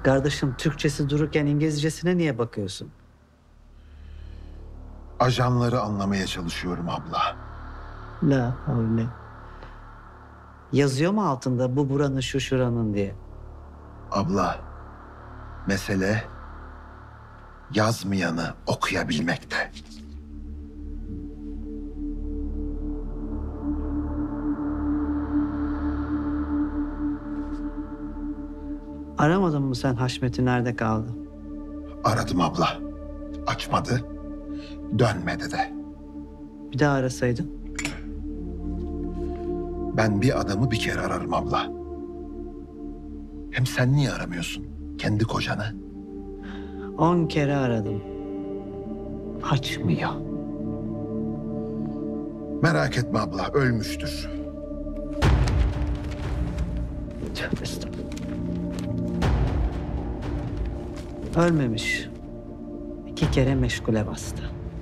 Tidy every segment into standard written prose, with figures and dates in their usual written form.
Kardeşim Türkçesi dururken İngilizcesine niye bakıyorsun? Ajanları anlamaya çalışıyorum abla. La havle. Yazıyor mu altında bu buranın şu şuranın diye? Abla, mesele yazmayanı okuyabilmekte. Aramadın mı sen Haşmet'i, nerede kaldı? Aradım abla. Açmadı, dönmedi de. Bir daha arasaydın. Ben bir adamı bir kere ararım abla. Hem sen niye aramıyorsun kendi kocanı? 10 kere aradım. Açmıyor. Merak etme abla, ölmüştür. Tövbe estağfurullah. Ölmemiş. 2 kere meşgule bastı.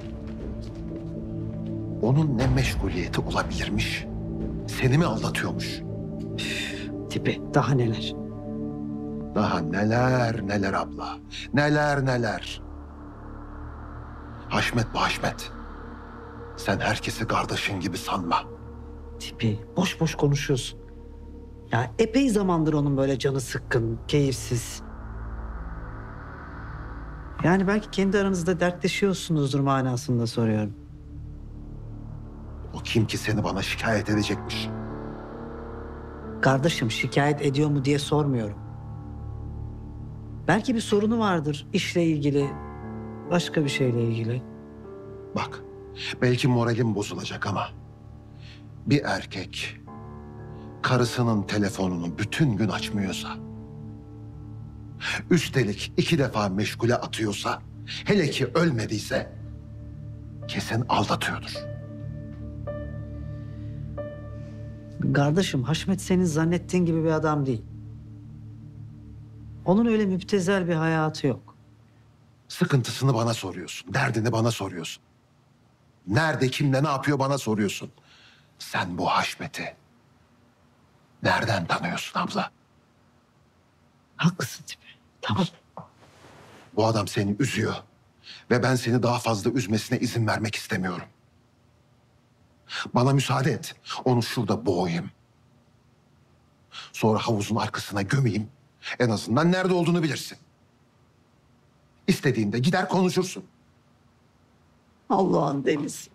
Onun ne meşguliyeti olabilirmiş? Seni mi aldatıyormuş? Tipi daha neler. Daha neler neler abla. Neler neler. Haşmet bu Haşmet. Sen herkesi kardeşin gibi sanma. Tipi boş boş konuşuyorsun. Ya epey zamandır onun böyle canı sıkkın, keyifsiz. Yani belki kendi aranızda dertleşiyorsunuzdur manasında soruyorum. O kim ki seni bana şikayet edecekmiş? Kardeşim şikayet ediyor mu diye sormuyorum. Belki bir sorunu vardır işle ilgili, başka bir şeyle ilgili. Bak, belki moralim bozulacak ama bir erkek karısının telefonunu bütün gün açmıyorsa, üstelik 2 defa meşgule atıyorsa, hele ki ölmediyse kesin aldatıyordur. Kardeşim Haşmet senin zannettiğin gibi bir adam değil. Onun öyle müptezel bir hayatı yok. Sıkıntısını bana soruyorsun, derdini bana soruyorsun. Nerede, kimle, ne yapıyor bana soruyorsun. Sen bu Haşmet'i nereden tanıyorsun abla? Haklısın tipi. Tamam. Bu adam seni üzüyor ve ben seni daha fazla üzmesine izin vermek istemiyorum. Bana müsaade et, onu şurada boğayım. Sonra havuzun arkasına gömeyim. En azından nerede olduğunu bilirsin. İstediğinde gider konuşursun. Allah'ın denizi.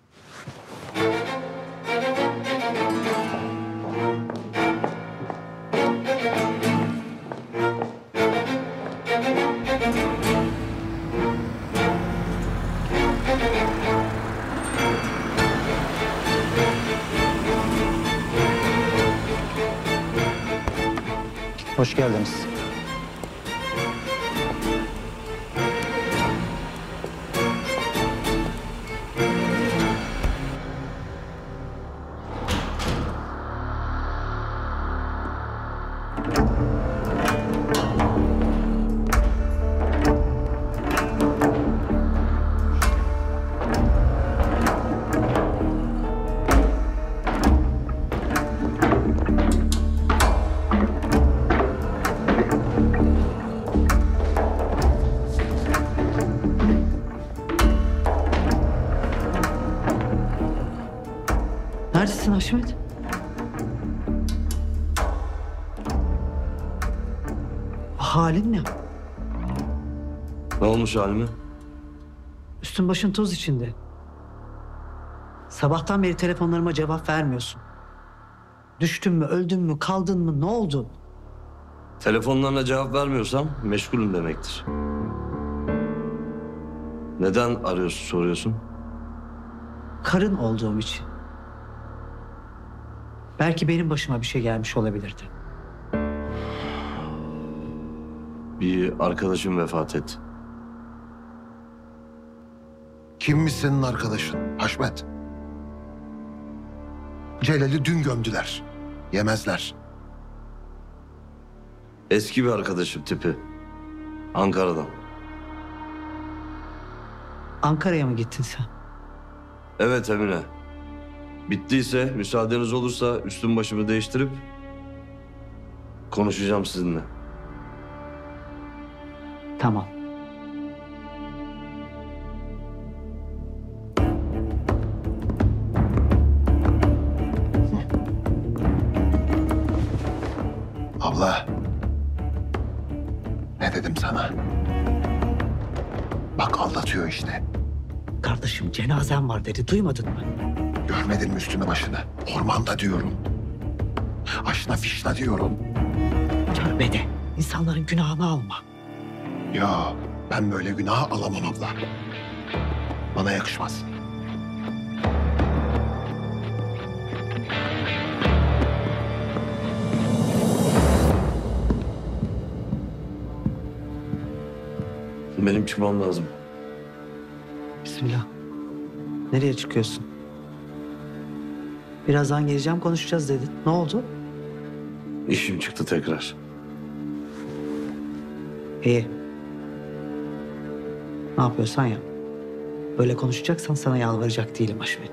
Hoş geldiniz. Neredesin Haşmet? Halin ne? Ne olmuş halime? Üstün başın toz içinde. Sabahtan beri telefonlarıma cevap vermiyorsun. Düştün mü, öldün mü, kaldın mı, ne oldu? Telefonlarına cevap vermiyorsam meşgulüm demektir. Neden arıyorsun, soruyorsun? Karın olduğum için. Belki benim başıma bir şey gelmiş olabilirdi. Bir arkadaşım vefat etti. Kimmiş senin arkadaşın Haşmet? Celal'i dün gömdüler. Yemezler. Eski bir arkadaşım tipi. Ankara'dan. Ankara'ya mı gittin sen? Evet Emine. Bittiyse, müsaadeniz olursa üstüm başımı değiştirip konuşacağım sizinle. Tamam. Abla. Ne dedim sana? Bak aldatıyor işte. Kardeşim cenazem var dedi. Duymadın mı? Görmedin mi üstünü başını? Ormanda diyorum. Aşna fişna diyorum. Tövbe de. İnsanların günahını alma. Ya ben böyle günah alamam abla. Bana yakışmaz. Benim çıkmam lazım. Bismillah. Nereye çıkıyorsun? Birazdan geleceğim konuşacağız dedin. Ne oldu? İşim çıktı tekrar. İyi. Ne yapıyorsan yap. Böyle konuşacaksan sana yalvaracak değilim Haşmet.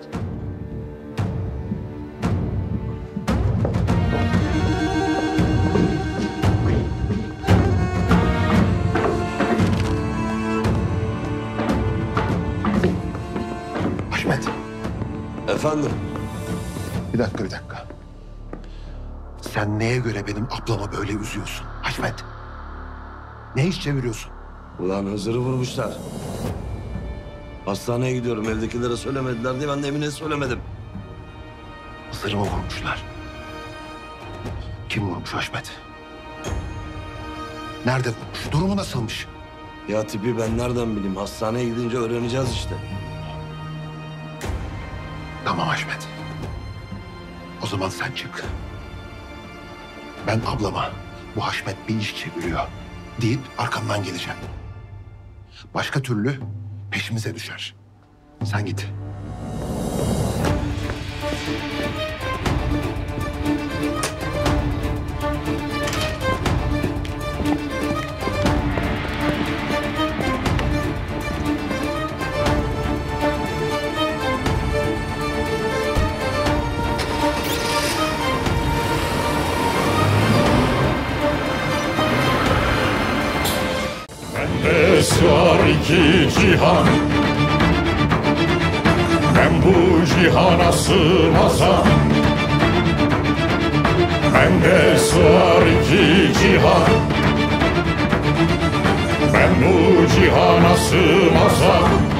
Haşmet. Efendim? Bir dakika. Sen neye göre benim ablamı böyle üzüyorsun? Haşmet. Ne iş çeviriyorsun? Ulan Hızır'ı vurmuşlar. Hastaneye gidiyorum. Evdekilere söylemediler diye ben de Emine'ye söylemedim. Hızır'ı mı vurmuşlar? Kim vurmuş Haşmet? Nerede vurmuş? Durumu nasılmış? Ya tipi ben nereden bileyim? Hastaneye gidince öğreneceğiz işte. Tamam Haşmet. O zaman sen çık. Ben ablama bu Haşmet bir iş çeviriyor deyip arkamdan geleceğim. Başka türlü peşimize düşer. Sen git. Bende sığar iki cihan, ben bu cihana sığmazam. Bende sığar iki cihan, ben bu cihana sığmazam.